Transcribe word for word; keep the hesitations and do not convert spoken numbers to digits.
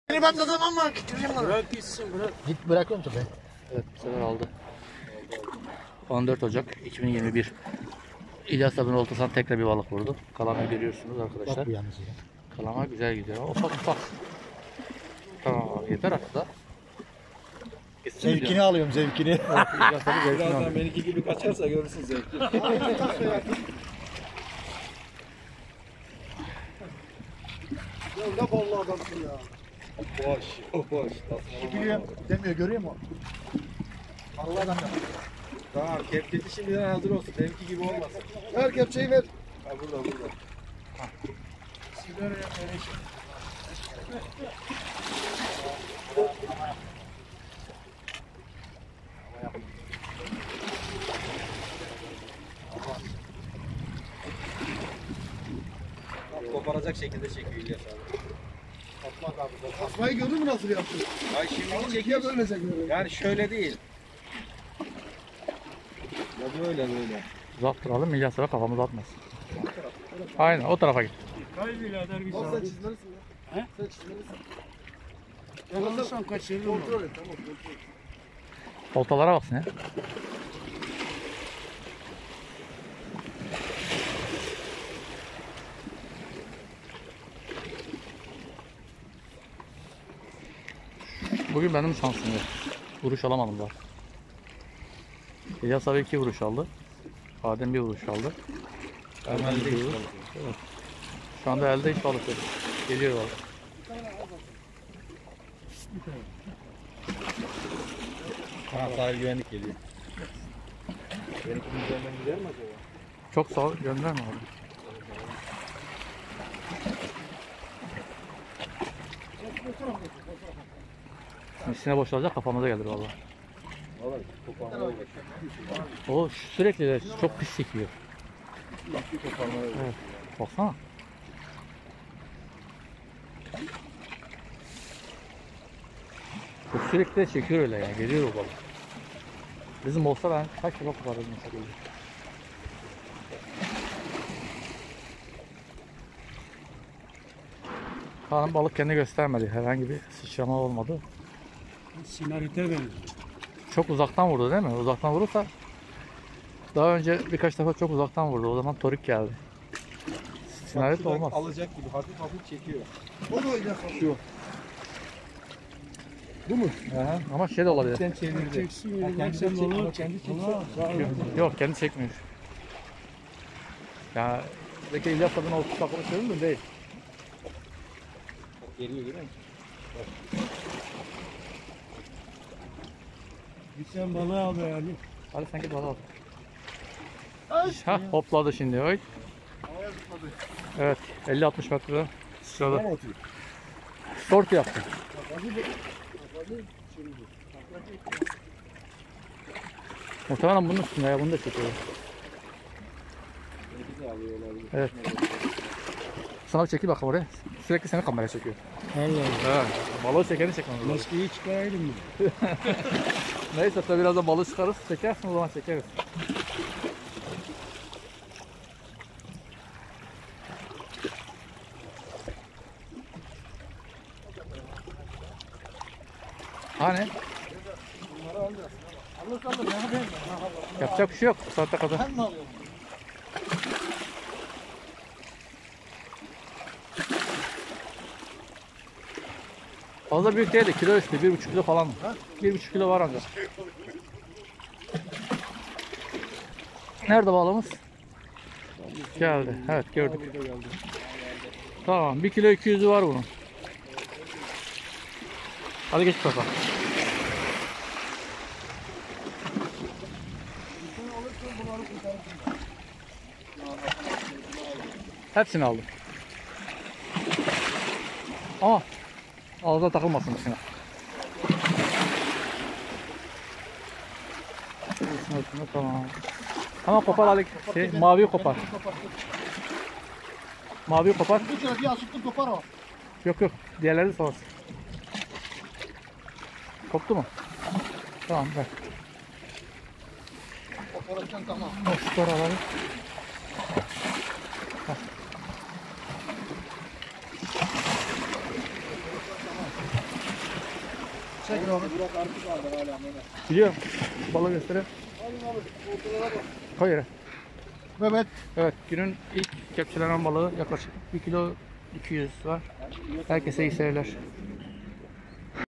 Ben de zaman mı? Bırak gitsin bırak. Git bırakıyorum tabii. Evet, bu sefer aldı. on dört Ocak iki bin yirmi bir. İlyas abinin oltasından tekrar bir balık vurdu. Kalamayı görüyorsunuz arkadaşlar. Bak bu yalnız ya. Kalama güzel gidiyor. Ufak ufak. Tamam abi, yeter artık da. Gitsin mi Zevkini diyorum. alıyorum zevkini. Evet, İlyas abi zevkini Birazdan alıyor. benimki gibi kaçarsa görürsün zevkli. Ya ne ballı adamsın ya. Boş, boş. Gülüyor demiyor görüyor musun? Allah adam ya. Tamam, kepçeci şimdiden hazır olsun. Benimki gibi olmasın. Ver kepçeyi ver. Ha burada, burada. Sigara ya öyle şey. Koparacak şekilde çekiyor İlyas abi. Asmayı gördün mü nasıl yaptı? Ay şimdi İkiye çekiyor. bölmesek böyle. Yani şöyle değil. Ya böyle böyle. Uzak duralım, İlyas abi kafamızı atmasın. Aynen, o tarafa git. Bak sen çizmelisin ya. He? Sen çizmelisin. Yakalarsan kaçırırım. Kontrol et tamam kontrol et. Oltalara baksın ya. Bugün benim şansım yok. Vuruş alamadım daha. İlyas abi iki vuruş aldı. Adem bir vuruş aldı. Hemen bir vuruş. Evet. Şu anda elde hiç balık yok. Geliyor balık. Ha, sahil güvenlik geliyor. Benimkinin üzerinden gider mi acaba? Çok sağ ol. Gönderme abi. İçine boşalacak, kafamıza gelir valla. Vallahi koparmaya bak. O sürekli de çok pis çekiyor. Bir koparmaya bak. Evet. Baksana. Bu sürekli de çekiyor öyle yani. Geliyor o balık. Bizim olsa ben kaç kilo koparırdım mesela. Kaan balık kendi göstermedi. Herhangi bir sıçrama olmadı. Sinarite benziyor. Çok uzaktan vurdu değil mi? Uzaktan vurursa daha önce birkaç defa çok uzaktan vurdu. O zaman torik geldi. Sinarit Bak, olmaz. alacak gibi hafif hafif çekiyor. O da oynayacak. Şu. Bu mu? Aha, ama şey de olabilir. Sen çevirdi. Çeksin ya. Ha, kendi Sen çek, balığı ama kendi çekse. Yok, yok kendi çekmiyor. Ya belki İlyas adına otuz takımı söylüyor mu? Değil. Geliyor görüyor musun? Git sen balığı al be yani. Hadi sen git balığı al. Ha hopladı şimdi. Oy. Evet elli altmış metrede sıçradı. Short yaptı. Muhtemelen bunun üstünde ya, bunu da çekiyor. Benimki de alıyor olabilir. Evet. Sana bir çekil bakalım oraya. Sürekli seni kamera çekiyor. Allah Allah. Evet. Balığı çekeni çekmemiz lazım. Maskeyi çıkaraydım mı? Neyse tabi biraz da balığı çıkarız. Çekersin o zaman çekeriz. Hani? Alırsan da ne yapayım? Yapacak bir şey yok bu saate kadar. Ben mi alıyorum? Fazla büyük değil de kilo üstü. Bir buçuk kilo falan. Bir buçuk kilo var ancak. Nerede balığımız? Geldi. Evet gördük. Tamam. Bir kilo iki yüzü var bunun. Hadi geç kafa. Hepsini aldım. Ama ağzına takılmasın içine. Üstüne üstüne tamam. Ama kopar Ali. Şey, maviyi kopar. Maviyi kopar. Bir kere bir asıktım kopar o. Yok yok. Diğerleri sonrası. Koptu mu? Tamam ver. Koparırken tamam. O şu paraları. Çek abi. Burak artık vardı hala Mehmet. Biliyorum. Balığı göstereyim. Alın abi. Ortalara bak. Koy yere. Mehmet. Evet, günün ilk kepçelenen balığı yaklaşık bir kilo iki yüz var. Herkese iyi seyirler.